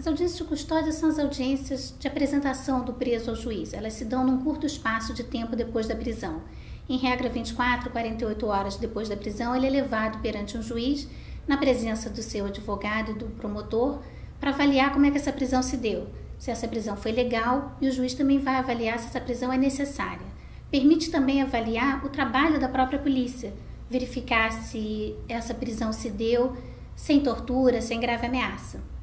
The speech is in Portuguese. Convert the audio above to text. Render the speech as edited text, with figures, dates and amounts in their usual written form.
As audiências de custódia são as audiências de apresentação do preso ao juiz. Elas se dão num curto espaço de tempo depois da prisão. Em regra, 24 a 48 horas depois da prisão, ele é levado perante um juiz, na presença do seu advogado e do promotor, para avaliar como é que essa prisão se deu, se essa prisão foi legal, e o juiz também vai avaliar se essa prisão é necessária. Permite também avaliar o trabalho da própria polícia, verificar se essa prisão se deu sem tortura, sem grave ameaça.